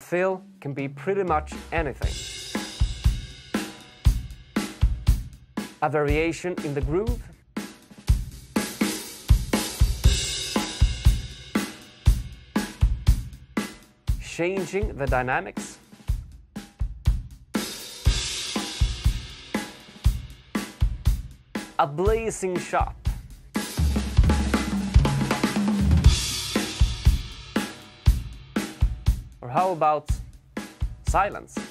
fill can be pretty much anything. A variation in the groove, changing the dynamics, a blazing shot, or how about silence?